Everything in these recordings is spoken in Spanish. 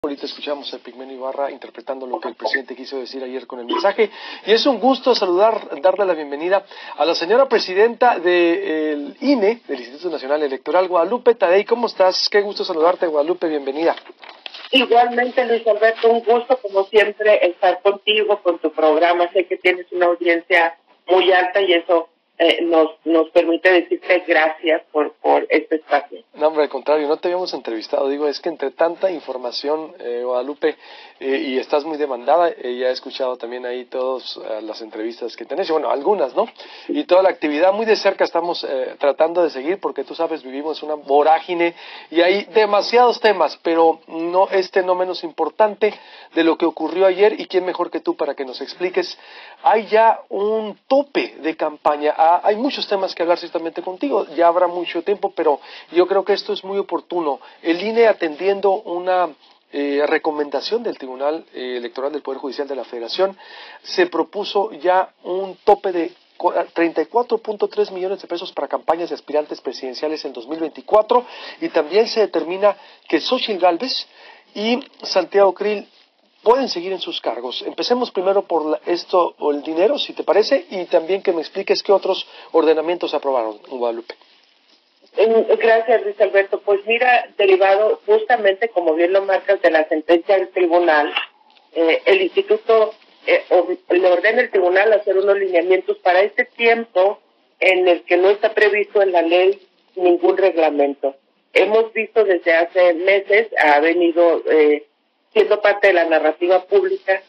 Ahorita escuchamos a Pigmenio Ibarra interpretando lo que el presidente quiso decir ayer con el mensaje. Y es un gusto darle la bienvenida a la señora presidenta del INE, del Instituto Nacional Electoral, Guadalupe Tadei. ¿Cómo estás? Qué gusto saludarte, Guadalupe, bienvenida. Igualmente, Luis Alberto, un gusto como siempre estar contigo, con tu programa. Sé que tienes una audiencia muy alta y eso nos permite decirte gracias por este espacio. No, hombre, al contrario, no te habíamos entrevistado. Digo, es que entre tanta información, Guadalupe, y estás muy demandada, ya he escuchado también ahí todas las entrevistas que tenés, y bueno, algunas, ¿no? Y toda la actividad muy de cerca estamos tratando de seguir, porque tú sabes, vivimos una vorágine y hay demasiados temas, pero no menos importante de lo que ocurrió ayer, y quién mejor que tú para que nos expliques. Hay ya un tope de campaña, hay muchos temas que hablar ciertamente contigo, ya habrá mucho tiempo, pero yo creo que esto es muy oportuno. El INE, atendiendo una recomendación del Tribunal Electoral del Poder Judicial de la Federación, se propuso ya un tope de 34.3 millones de pesos para campañas de aspirantes presidenciales en 2024, y también se determina que Xóchitl Gálvez y Santiago Krill pueden seguir en sus cargos. Empecemos primero por esto o el dinero, si te parece, y también que me expliques qué otros ordenamientos aprobaron, Guadalupe. Gracias, Luis Alberto. Pues mira, derivado justamente, como bien lo marcas, de la sentencia del tribunal, el instituto le ordena al tribunal hacer unos lineamientos para este tiempo en el que no está previsto en la ley ningún reglamento. Hemos visto desde hace meses, ha venido siendo parte de la narrativa pública,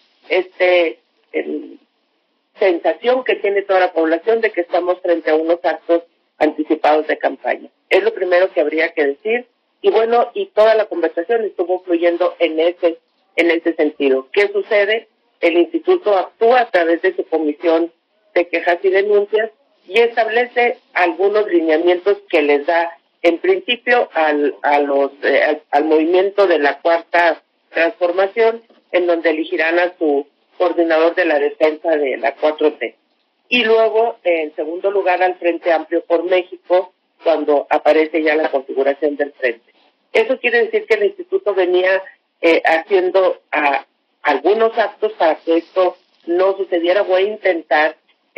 sensación que tiene toda la población de que estamos frente a unos actos anticipados de campaña. Es lo primero que habría que decir, y bueno, y toda la conversación estuvo fluyendo en ese sentido. ¿Qué sucede? El instituto actúa a través de su comisión de quejas y denuncias y establece algunos lineamientos que les da, en principio, al movimiento de la Cuarta Transformación, en donde elegirán a su coordinador de la defensa de la 4T. Y luego, en segundo lugar, al Frente Amplio por México, cuando aparece ya la configuración del frente. Eso quiere decir que el instituto venía haciendo algunos actos para que esto no sucediera. Voy a intentar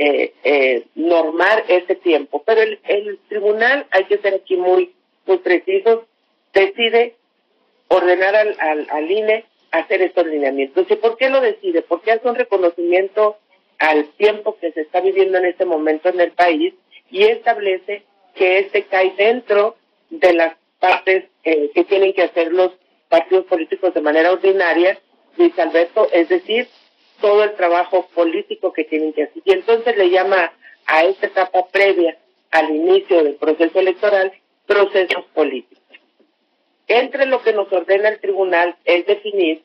normar ese tiempo. Pero el tribunal, hay que ser aquí muy precisos, decide ordenar al INE hacer estos lineamientos. ¿Y por qué lo decide? Porque hace un reconocimiento al tiempo que se está viviendo en este momento en el país y establece que cae dentro de las partes que tienen que hacer los partidos políticos de manera ordinaria, Luis Alberto, es decir, todo el trabajo político que tienen que hacer. Y entonces le llama a esta etapa previa al inicio del proceso electoral procesos políticos. Entre lo que nos ordena el tribunal es definir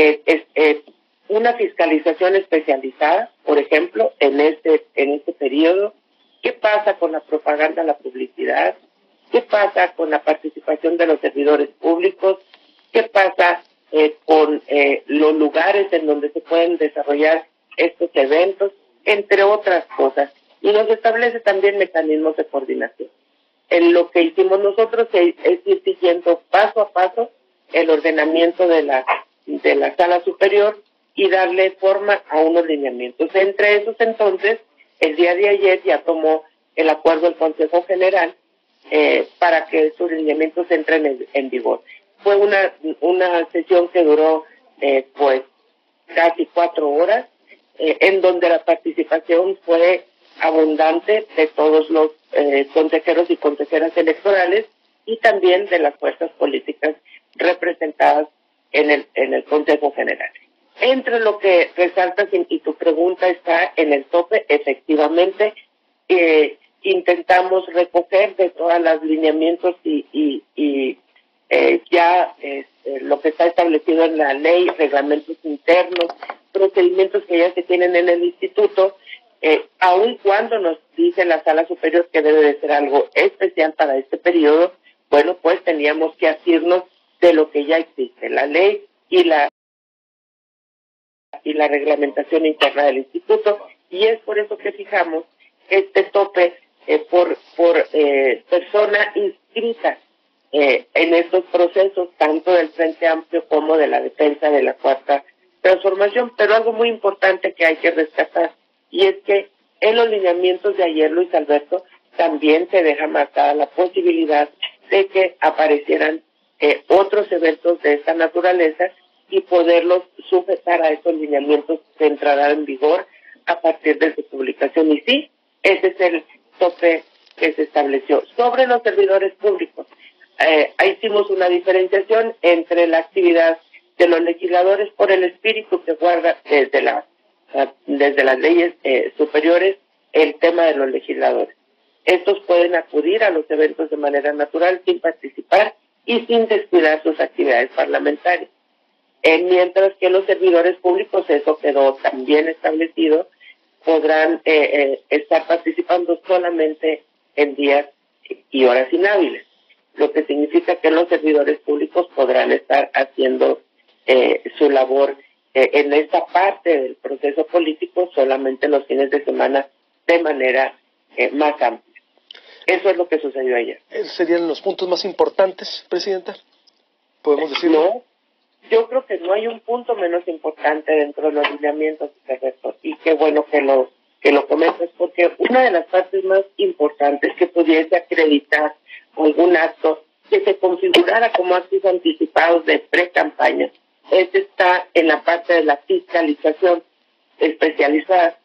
una fiscalización especializada, por ejemplo, en este periodo. ¿Qué pasa con la propaganda, la publicidad? ¿Qué pasa con la participación de los servidores públicos? ¿Qué pasa con los lugares en donde se pueden desarrollar estos eventos? Entre otras cosas. Y nos establece también mecanismos de coordinación. En lo que hicimos nosotros es ir siguiendo paso a paso el ordenamiento de la sala superior y darle forma a unos lineamientos. Entre esos, entonces, el día de ayer ya tomó el acuerdo del Consejo General para que esos lineamientos entren en vigor. Fue una sesión que duró pues casi 4 horas, en donde la participación fue abundante de todos los consejeros y consejeras electorales y también de las fuerzas políticas representadas en el Consejo General. Entre lo que resaltas y tu pregunta está en el tope, efectivamente, intentamos recoger de todos los lineamientos y lo que está establecido en la ley, reglamentos internos, procedimientos que ya se tienen en el instituto, aun cuando nos dice la Sala Superior que debe de ser algo especial para este periodo, bueno, pues teníamos que asirnos de lo que ya existe, la ley y la reglamentación interna del instituto, y es por eso que fijamos este tope por persona inscrita en estos procesos, tanto del Frente Amplio como de la defensa de la Cuarta Transformación. Pero algo muy importante que hay que rescatar, y es que en los lineamientos de ayer, Luis Alberto, también se deja marcada la posibilidad de que aparecieran otros eventos de esta naturaleza y poderlos sujetar a esos lineamientos que entrarán en vigor a partir de su publicación. Y sí, ese es el tope que se estableció. Sobre los servidores públicos, hicimos una diferenciación entre la actividad de los legisladores por el espíritu que guarda desde las leyes superiores el tema de los legisladores. Estos pueden acudir a los eventos de manera natural sin participar y sin descuidar sus actividades parlamentarias. Mientras que los servidores públicos, eso quedó también establecido, podrán estar participando solamente en días y horas inhábiles, lo que significa que los servidores públicos podrán estar haciendo su labor en esta parte del proceso político solamente los fines de semana de manera más amplia. Eso es lo que sucedió ayer. ¿Esos serían los puntos más importantes, Presidenta? ¿Podemos decirlo? No, yo creo que no hay un punto menos importante dentro de los lineamientos de Roberto, y qué bueno que lo comentas, porque una de las partes más importantes que pudiese acreditar algún acto que se configurara como actos anticipados de pre-campaña, está en la parte de la fiscalización especializada.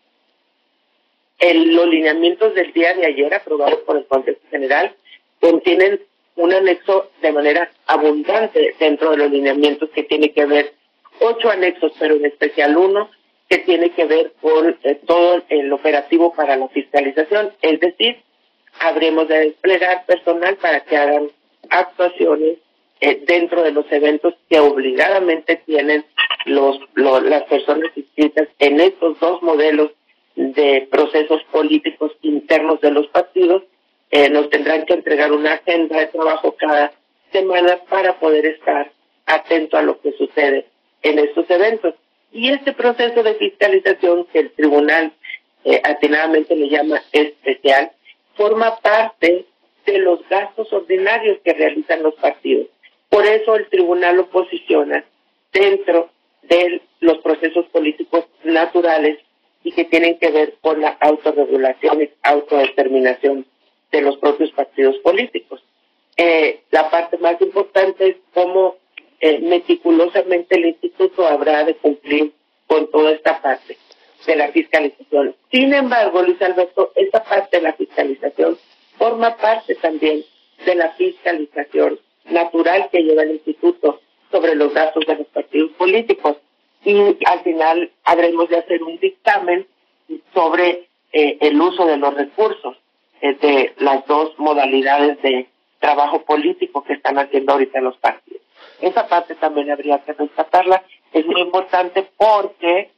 Los lineamientos del día de ayer aprobados por el Consejo General contienen un anexo de manera abundante dentro de los lineamientos que tiene que ver, 8 anexos, pero en especial uno que tiene que ver con todo el operativo para la fiscalización, es decir, habremos de desplegar personal para que hagan actuaciones dentro de los eventos que obligadamente tienen las personas inscritas en estos dos modelos de procesos políticos internos de los partidos. Nos tendrán que entregar una agenda de trabajo cada semana para poder estar atento a lo que sucede en estos eventos. Y este proceso de fiscalización, que el tribunal atinadamente le llama especial, forma parte de los gastos ordinarios que realizan los partidos. Por eso el tribunal lo posiciona dentro de los procesos políticos naturales y que tienen que ver con la autorregulación y autodeterminación de los propios partidos políticos. La parte más importante es cómo meticulosamente el instituto habrá de cumplir con toda esta parte de la fiscalización. Sin embargo, Luis Alberto, esta parte de la fiscalización forma parte también de la fiscalización natural que lleva el instituto sobre los gastos de los partidos políticos. Y al final habremos de hacer un dictamen sobre el uso de los recursos de las dos modalidades de trabajo político que están haciendo ahorita los partidos. Esa parte también habría que rescatarla. Es muy importante porque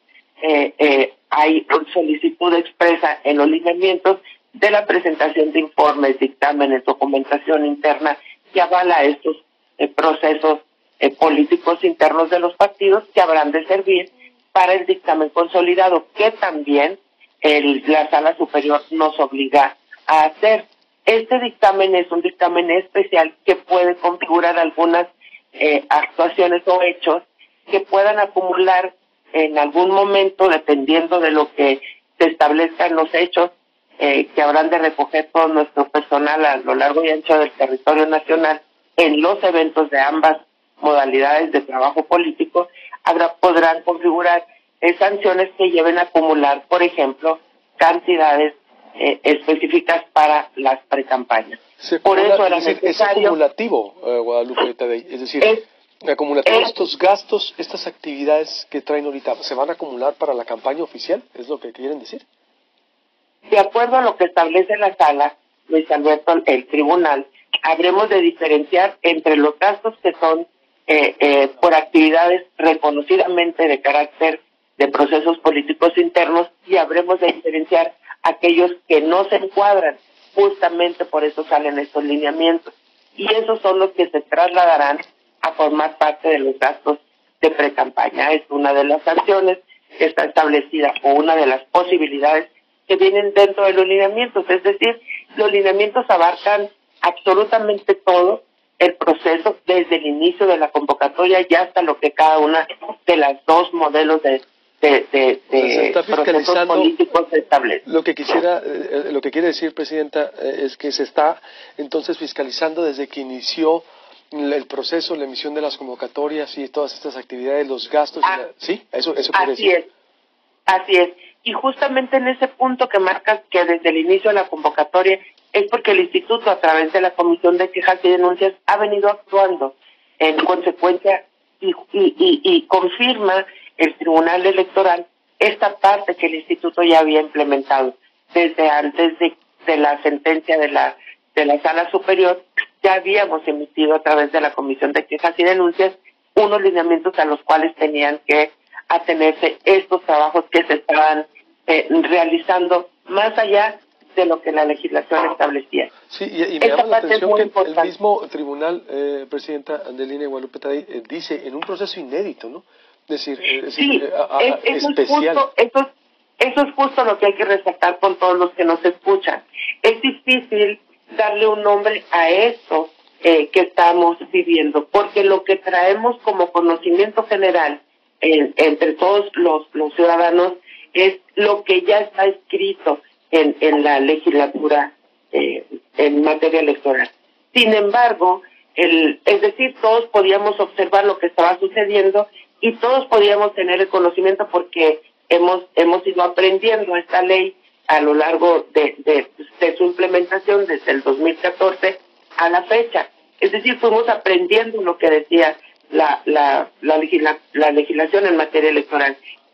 hay solicitud expresa en los lineamientos de la presentación de informes, dictámenes, documentación interna que avala estos procesos políticos internos de los partidos, que habrán de servir para el dictamen consolidado, que también la Sala Superior nos obliga a hacer. Este dictamen es un dictamen especial que puede configurar algunas actuaciones o hechos que puedan acumular en algún momento, dependiendo de lo que se establezcan los hechos, que habrán de recoger todo nuestro personal a lo largo y ancho del territorio nacional en los eventos de ambas modalidades de trabajo político. Podrán configurar sanciones que lleven a acumular, por ejemplo, cantidades específicas para las precampañas. Por eso era necesario. Es acumulativo, Guadalupe Tadei, es decir, acumulativo estos gastos, estas actividades que traen ahorita, ¿se van a acumular para la campaña oficial? ¿Es lo que quieren decir? De acuerdo a lo que establece la sala, Luis Alberto, el tribunal, habremos de diferenciar entre los gastos que son por actividades reconocidamente de carácter de procesos políticos internos, y habremos de diferenciar aquellos que no se encuadran. Justamente por eso salen estos lineamientos. Y esos son los que se trasladarán a formar parte de los gastos de precampaña. Es una de las sanciones que está establecida, o una de las posibilidades que vienen dentro de los lineamientos. Es decir, los lineamientos abarcan absolutamente todo el proceso desde el inicio de la convocatoria y hasta lo que cada una de las dos modelos de procesos políticos se establece. Lo que quiere decir, Presidenta, es que se está entonces fiscalizando desde que inició el proceso, la emisión de las convocatorias y todas estas actividades, los gastos. ¿Sí? Eso quiere decir. Así es. Y justamente en ese punto que marcas que desde el inicio de la convocatoria es porque el Instituto, a través de la Comisión de Quejas y Denuncias, ha venido actuando en consecuencia y confirma el Tribunal Electoral esta parte que el Instituto ya había implementado desde antes de la sentencia de la Sala Superior. Ya habíamos emitido a través de la Comisión de Quejas y Denuncias unos lineamientos a los cuales tenían que atenerse estos trabajos que se estaban realizando más allá de lo que la legislación establecía. Sí, y me llama la atención que el mismo tribunal, Presidenta Andelina Guadalupe Taddei, dice en un proceso inédito, ¿no? Es decir, especial. Eso es justo lo que hay que resaltar con todos los que nos escuchan. Es difícil darle un nombre a esto que estamos viviendo, porque lo que traemos como conocimiento general entre todos los ciudadanos es lo que ya está escrito en la legislatura en materia electoral. Sin embargo, es decir, todos podíamos observar lo que estaba sucediendo y todos podíamos tener el conocimiento porque hemos ido aprendiendo esta ley a lo largo de su implementación desde el 2014 a la fecha. Es decir, fuimos aprendiendo lo que decía la legislación en materia electoral.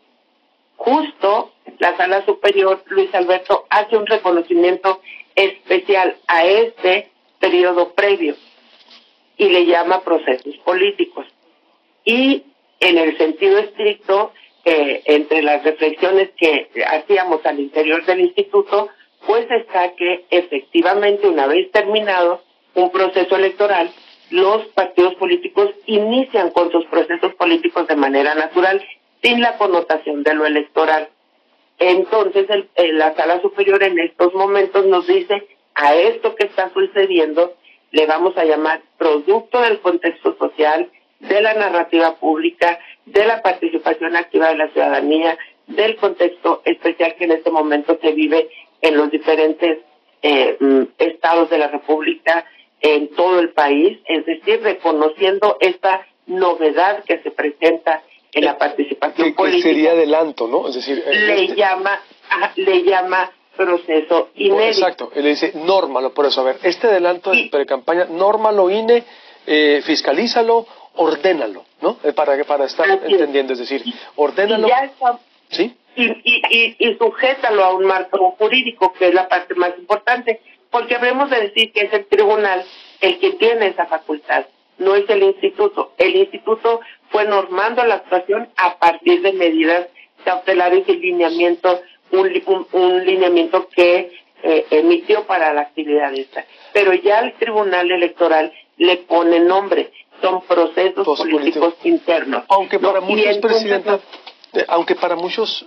Justo la Sala Superior, Luis Alberto, hace un reconocimiento especial a este periodo previo y le llama procesos políticos. Y en el sentido estricto, entre las reflexiones que hacíamos al interior del instituto, pues está que efectivamente una vez terminado un proceso electoral, los partidos políticos inician con sus procesos políticos de manera natural, sin la connotación de lo electoral. Entonces, la Sala Superior en estos momentos nos dice, a esto que está sucediendo, le vamos a llamar producto del contexto social, de la narrativa pública, de la participación activa de la ciudadanía, del contexto especial que en este momento se vive en los diferentes estados de la República, en todo el país, es decir, reconociendo esta novedad que se presenta en la participación política. Que sería adelanto, ¿no? Es decir, le llama proceso inédito. Exacto, él le dice, nórmalo, por eso, a ver, este adelanto de pre-campaña, nórmalo INE, fiscalízalo, ordénalo, ¿no? Para estar entendiendo, es decir, ordénalo. Y ya está, ¿sí? Y sujétalo a un marco jurídico, que es la parte más importante, porque habremos de decir que es el tribunal el que tiene esa facultad, no es el instituto. El instituto fue normando la actuación a partir de medidas cautelares y lineamientos, un lineamiento que emitió para la actividad esta. Pero ya el Tribunal Electoral le pone nombre, son procesos políticos internos. Aunque para muchos, Presidenta, aunque para muchos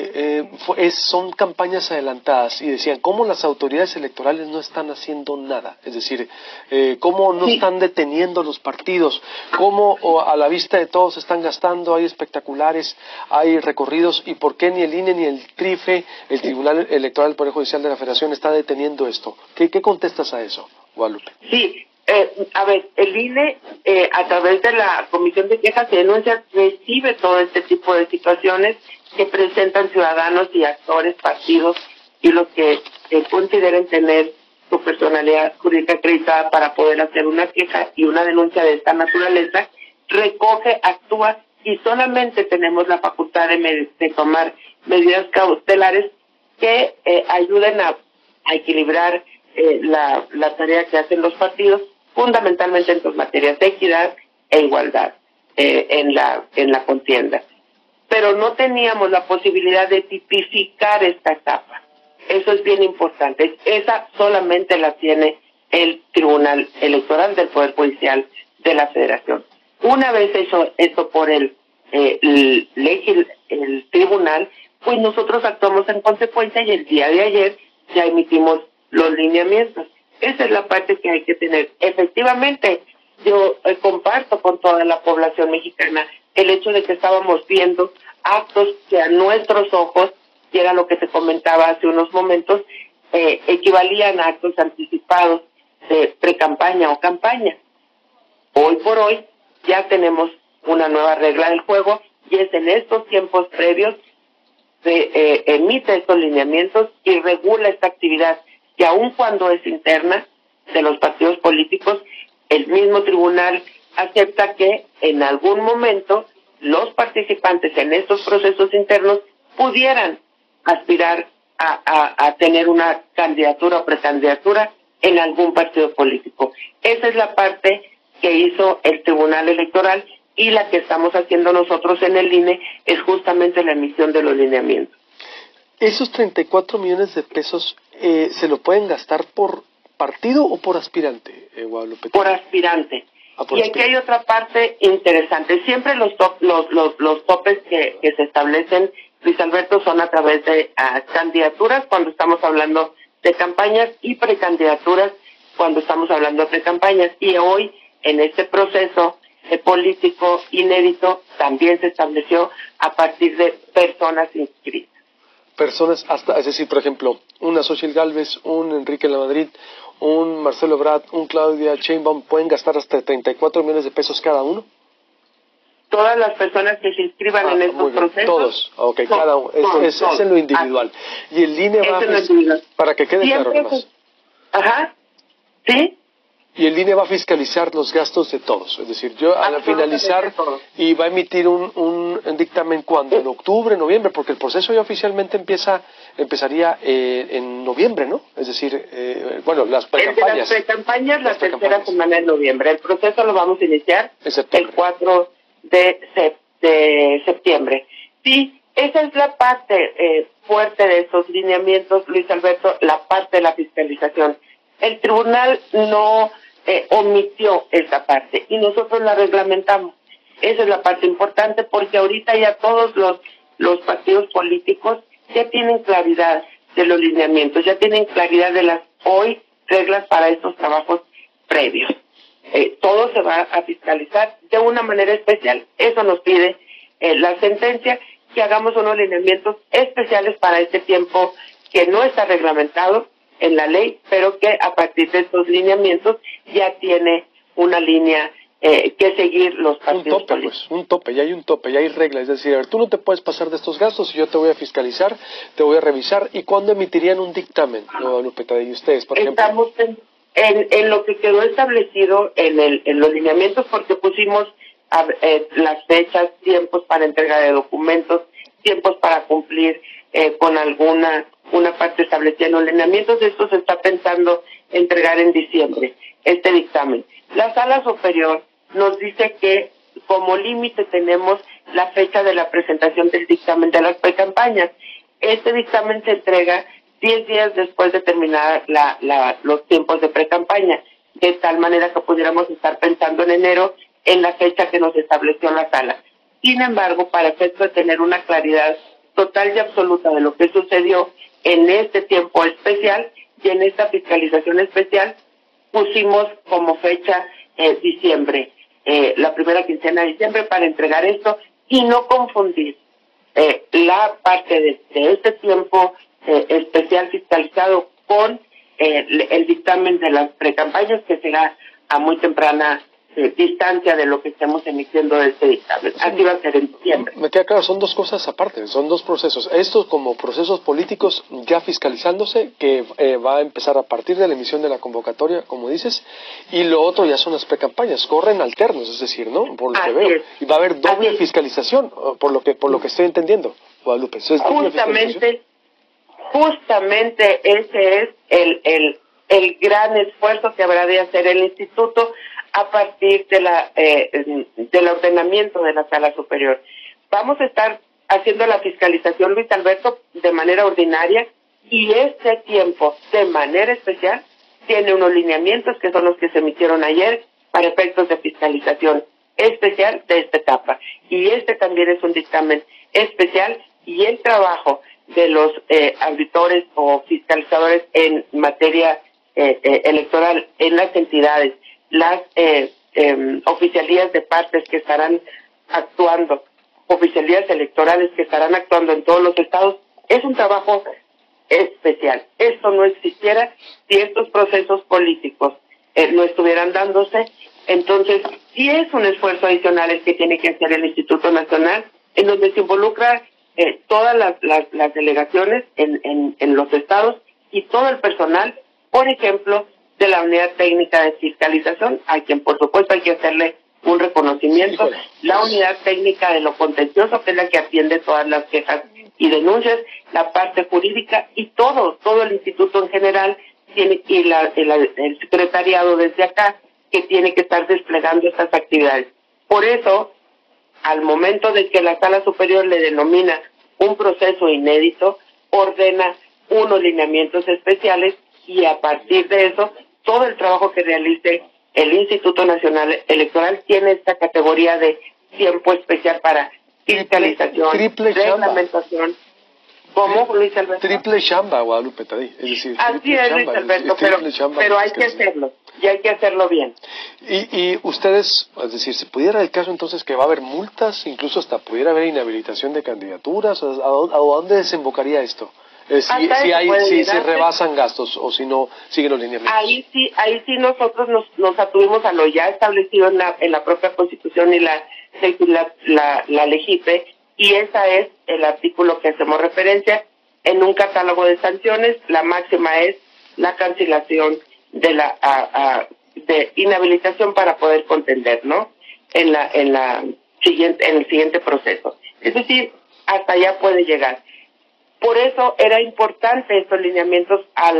son campañas adelantadas y decían, ¿cómo las autoridades electorales no están haciendo nada? Es decir, ¿cómo no están deteniendo los partidos? ¿Cómo a la vista de todos están gastando? Hay espectaculares, hay recorridos, ¿y por qué ni el INE ni el TRIFE, el Tribunal Electoral del Poder Judicial de la Federación, está deteniendo esto? ¿Qué contestas a eso, Guadalupe? Sí. A ver, el INE, a través de la Comisión de Quejas y Denuncias, recibe todo este tipo de situaciones que presentan ciudadanos y actores, partidos y los que consideren tener su personalidad jurídica acreditada para poder hacer una queja y una denuncia de esta naturaleza, recoge, actúa y solamente tenemos la facultad de tomar medidas cautelares que ayuden a equilibrar la tarea que hacen los partidos, fundamentalmente en sus materias de equidad e igualdad en la contienda. Pero no teníamos la posibilidad de tipificar esta etapa. Eso es bien importante. Esa solamente la tiene el Tribunal Electoral del Poder Judicial de la Federación. Una vez eso por el tribunal, pues nosotros actuamos en consecuencia y el día de ayer ya emitimos los lineamientos. Esa es la parte que hay que tener. Efectivamente, yo comparto con toda la población mexicana el hecho de que estábamos viendo actos que a nuestros ojos, y era lo que te comentaba hace unos momentos, equivalían a actos anticipados de pre-campaña o campaña. Hoy por hoy ya tenemos una nueva regla del juego y es en estos tiempos previos se emite estos lineamientos y regula esta actividad que aun cuando es interna de los partidos políticos, el mismo tribunal acepta que en algún momento los participantes en estos procesos internos pudieran aspirar a tener una candidatura o precandidatura en algún partido político. Esa es la parte que hizo el Tribunal Electoral y la que estamos haciendo nosotros en el INE es justamente la emisión de los lineamientos. ¿Esos 34 millones de pesos se lo pueden gastar por partido o por aspirante, Guadalupe? Por aspirante. Y aquí hay otra parte interesante. Siempre los topes que se establecen, Luis Alberto, son a través de candidaturas cuando estamos hablando de campañas y precandidaturas cuando estamos hablando de precampañas. Y hoy, en este proceso político inédito, también se estableció a partir de personas inscritas. Personas hasta, es decir, por ejemplo, una Xochitl Gálvez, un Enrique Lamadrid, un Marcelo Ebrard, un Claudia Sheinbaum, ¿pueden gastar hasta 34 millones de pesos cada uno? Todas las personas que se inscriban en estos procesos. Todos, ok, cada uno. Es en lo individual. Y el INE va a para que quede claro más. Ajá, ¿sí? Y el INE va a fiscalizar los gastos de todos. Es decir, yo al finalizar y va a emitir un dictamen ¿cuándo? En octubre, noviembre, porque el proceso ya oficialmente empezaría en noviembre, ¿no? Es decir, bueno, las precampañas. Las precampañas, la tercera semana de noviembre. El proceso lo vamos a iniciar el 4 de septiembre. Sí, esa es la parte fuerte de esos lineamientos, Luis Alberto, la parte de la fiscalización. El tribunal no omitió esa parte y nosotros la reglamentamos. Esa es la parte importante porque ahorita ya todos los partidos políticos ya tienen claridad de los lineamientos, ya tienen claridad de las hoy reglas para estos trabajos previos. Todo se va a fiscalizar de una manera especial. Eso nos pide la sentencia, que hagamos unos lineamientos especiales para este tiempo que no está reglamentado en la ley, pero que a partir de estos lineamientos ya tiene una línea que seguir los partidos políticos. Un tope, ya hay reglas, es decir, a ver, tú no te puedes pasar de estos gastos y yo te voy a fiscalizar, te voy a revisar. ¿Y cuándo emitirían un dictamen, Guadalupe Tadei, ustedes, por ejemplo? Estamos en lo que quedó establecido en los lineamientos, porque pusimos las fechas, tiempos para entrega de documentos, tiempos para cumplir con una parte establecida en los lineamientos. Esto se está pensando entregar en diciembre, este dictamen. La Sala Superior nos dice que como límite tenemos la fecha de la presentación del dictamen de las precampañas. Este dictamen se entrega 10 días después de terminar los tiempos de precampaña, de tal manera que pudiéramos estar pensando en enero en la fecha que nos estableció la Sala. Sin embargo, para efecto de tener una claridad total y absoluta de lo que sucedió en este tiempo especial y en esta fiscalización especial, pusimos como fecha diciembre, la primera quincena de diciembre, para entregar esto y no confundir la parte de este tiempo especial fiscalizado con el dictamen de las precampañas, que será a muy temprana distancia de lo que estemos emitiendo de este dictamen. Así va a ser en diciembre. Me queda claro, son dos cosas aparte, son dos procesos. Estos como procesos políticos ya fiscalizándose, que va a empezar a partir de la emisión de la convocatoria, como dices, y lo otro ya son las precampañas, corren alternos, es decir, ¿no? Por lo que veo. Y va a haber doble fiscalización, por lo que estoy entendiendo, Guadalupe. Justamente ese es el gran esfuerzo que habrá de hacer el instituto a partir del ordenamiento de la Sala Superior. Vamos a estar haciendo la fiscalización, Luis Alberto, de manera ordinaria, y este tiempo, de manera especial, tiene unos lineamientos que son los que se emitieron ayer para efectos de fiscalización especial de esta etapa. Y este también es un dictamen especial, y el trabajo de los auditores o fiscalizadores en materia electoral en las entidades, las oficialías de partes que estarán actuando, oficialías electorales que estarán actuando en todos los estados. Es un trabajo especial. Esto no existiera si estos procesos políticos no estuvieran dándose. Entonces, sí es un esfuerzo adicional el que tiene que hacer el Instituto Nacional, en donde se involucra todas las delegaciones en los estados y todo el personal, por ejemplo, de la Unidad Técnica de Fiscalización, a quien por supuesto hay que hacerle un reconocimiento, la Unidad Técnica de lo Contencioso, que es la que atiende todas las quejas y denuncias, la parte jurídica y todo el instituto en general, tiene, y el secretariado desde acá, que tiene que estar desplegando estas actividades. Por eso, al momento de que la Sala Superior le denomina un proceso inédito, ordena unos lineamientos especiales y a partir de eso, todo el trabajo que realice el Instituto Nacional Electoral tiene esta categoría de tiempo especial para fiscalización, reglamentación. ¿Cómo, Luis Alberto? Triple chamba, Guadalupe Tadei. Es decir, así es, Luis Alberto, pero hay que hacerlo, y hay que hacerlo bien. Y ustedes, es decir, si pudiera el caso entonces que va a haber multas, incluso hasta pudiera haber inhabilitación de candidaturas, ¿a dónde desembocaría esto? Si rebasan gastos o si no siguen los lineamientos. Ahí sí nosotros nos atuvimos a lo ya establecido en la propia Constitución y la LEGIPE, y ese es el artículo que hacemos referencia. En un catálogo de sanciones, la máxima es la cancelación de de inhabilitación para poder contender, ¿no? En el siguiente proceso. Es decir, hasta allá puede llegar. Por eso era importante estos lineamientos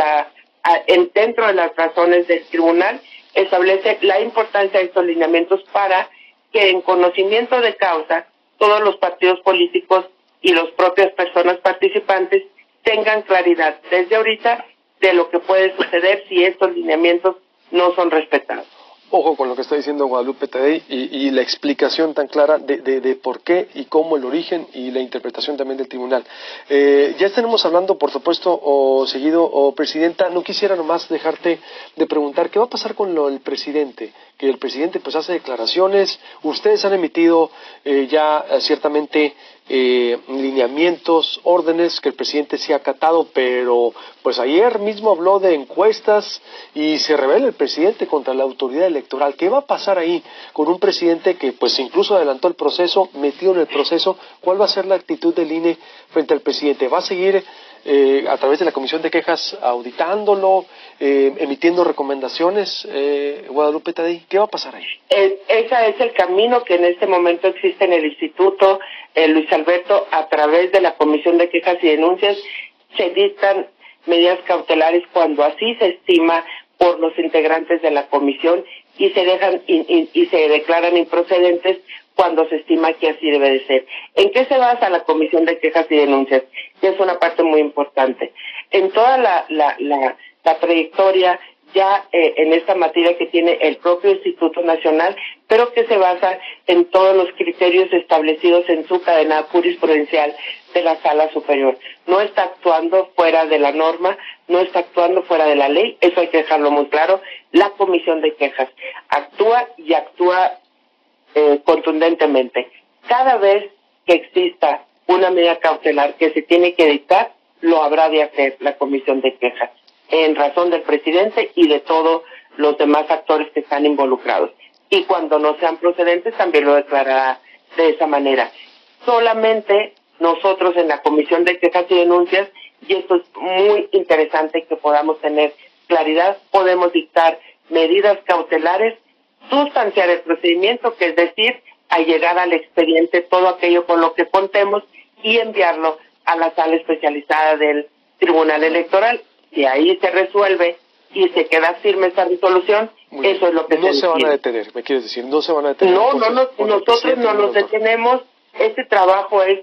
dentro de las razones del tribunal, establece la importancia de estos lineamientos para que en conocimiento de causa todos los partidos políticos y las propias personas participantes tengan claridad desde ahorita de lo que puede suceder si estos lineamientos no son respetados. Ojo con lo que está diciendo Guadalupe Tadei y la explicación tan clara de por qué y cómo el origen y la interpretación también del tribunal. Ya estaremos hablando, por supuesto, Presidenta, no quisiera nomás dejarte de preguntar qué va a pasar con el presidente, que el presidente pues hace declaraciones, ustedes han emitido ya ciertamente lineamientos, órdenes que el presidente sí ha acatado, pero pues ayer mismo habló de encuestas y se rebela el presidente contra la autoridad electoral. ¿Qué va a pasar ahí con un presidente que pues incluso adelantó el proceso, metido en el proceso? ¿Cuál va a ser la actitud del INE frente al presidente? ¿Va a seguir a través de la Comisión de Quejas auditándolo, emitiendo recomendaciones, Guadalupe Tadei? ¿Qué va a pasar ahí? Ese es el camino que en este momento existe en el Instituto, Luis Alberto. A través de la Comisión de Quejas y Denuncias se dictan medidas cautelares cuando así se estima por los integrantes de la comisión y se dejan y se declaran improcedentes cuando se estima que así debe de ser. ¿En qué se basa la Comisión de Quejas y Denuncias? Que es una parte muy importante. En toda la trayectoria ya en esta materia que tiene el propio Instituto Nacional, pero que se basa en todos los criterios establecidos en su cadena jurisprudencial de la Sala Superior. No está actuando fuera de la norma, no está actuando fuera de la ley, eso hay que dejarlo muy claro. La Comisión de Quejas actúa y actúa contundentemente. Cada vez que exista una medida cautelar que se tiene que dictar, lo habrá de hacer la Comisión de Quejas, en razón del presidente y de todos los demás actores que están involucrados. Y cuando no sean procedentes, también lo declarará de esa manera. Solamente nosotros en la Comisión de Quejas y Denuncias, y esto es muy interesante que podamos tener claridad, podemos dictar medidas cautelares, sustanciar el procedimiento, que es decir, al llegar al expediente todo aquello con lo que contemos y enviarlo a la sala especializada del Tribunal Electoral. Si ahí se resuelve y se queda firme esa resolución, eso es lo que no se van a detener, me quieres decir, no se van a detener. Nosotros no nos detenemos. Este trabajo es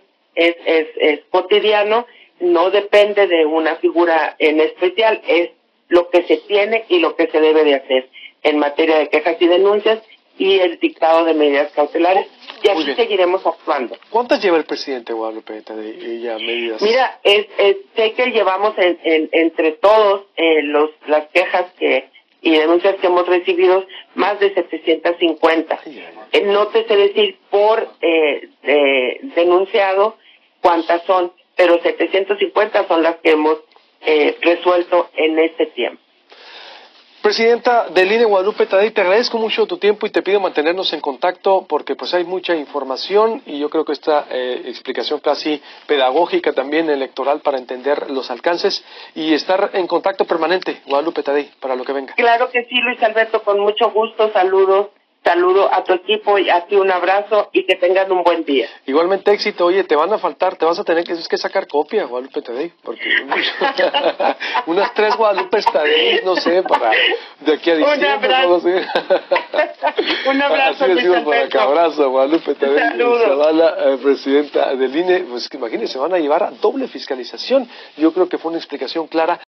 cotidiano, no depende de una figura en especial, es lo que se tiene y lo que se debe de hacer en materia de quejas y denuncias y el dictado de medidas cautelares, y aquí seguiremos actuando. ¿Cuántas lleva el presidente, Guadalupe, de ya medidas? Mira, sé que llevamos entre todos las quejas que y denuncias que hemos recibido, más de 750. No te sé decir por denunciado cuántas son, pero 750 son las que hemos resuelto en este tiempo. Presidenta del INE, Guadalupe Tadei, te agradezco mucho tu tiempo y te pido mantenernos en contacto porque pues hay mucha información y yo creo que esta explicación casi pedagógica también electoral para entender los alcances y estar en contacto permanente, Guadalupe Tadei, para lo que venga. Claro que sí, Luis Alberto, con mucho gusto, saludo a tu equipo y a ti un abrazo y que tengan un buen día. Igualmente éxito, oye, te van a faltar, te vas a tener que sacar copia, Guadalupe Tadei, porque unas 3 Guadalupe Tadei, no sé, para de aquí a diciembre. Un abrazo. No sé. Un abrazo, así decimos por acá, abrazo, Guadalupe Tadei Zavala, presidenta del INE, pues imagínense, van a llevar a doble fiscalización, yo creo que fue una explicación clara.